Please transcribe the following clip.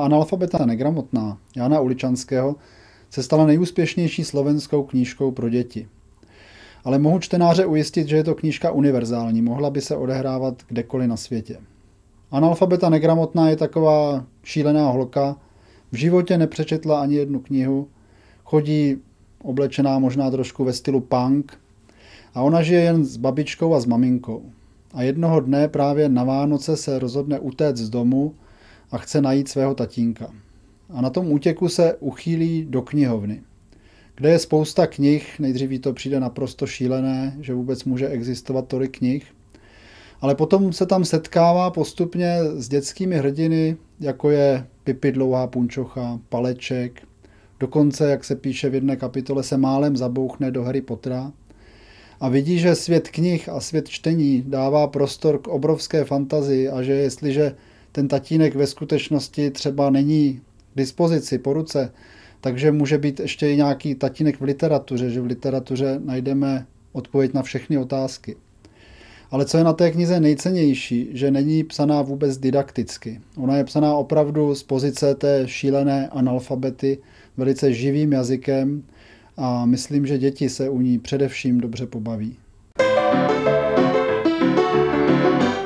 Analfabeta negramotná Jana Uličanského se stala nejúspěšnější slovenskou knížkou pro děti. Ale mohu čtenáře ujistit, že je to knížka univerzální, mohla by se odehrávat kdekoliv na světě. Analfabeta negramotná je taková šílená holka, v životě nepřečetla ani jednu knihu, chodí oblečená možná trošku ve stylu punk a ona žije jen s babičkou a s maminkou. A jednoho dne právě na Vánoce se rozhodne utéct z domu a chce najít svého tatínka. A na tom útěku se uchýlí do knihovny, kde je spousta knih, nejdřív jí to přijde naprosto šílené, že vůbec může existovat tolik knih, ale potom se tam setkává postupně s dětskými hrdiny, jako je Pipi dlouhá punčocha, Paleček, dokonce, jak se píše v jedné kapitole, se málem zabouchne do Harry Pottera a vidí, že svět knih a svět čtení dává prostor k obrovské fantazii a že jestliže ten tatínek ve skutečnosti třeba není k dispozici po ruce, takže může být ještě i nějaký tatínek v literatuře, že v literatuře najdeme odpověď na všechny otázky. Ale co je na té knize nejcennější, že není psaná vůbec didakticky. Ona je psaná opravdu z pozice té šílené analfabety, velice živým jazykem a myslím, že děti se u ní především dobře pobaví.